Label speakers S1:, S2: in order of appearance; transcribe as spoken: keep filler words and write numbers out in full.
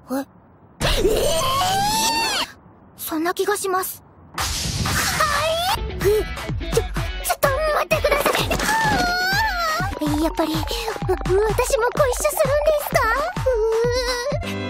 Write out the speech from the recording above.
S1: えそんな気がします。はい。ちょ、ちょっと待ってください。やっぱり、私もご一緒するんですか？うー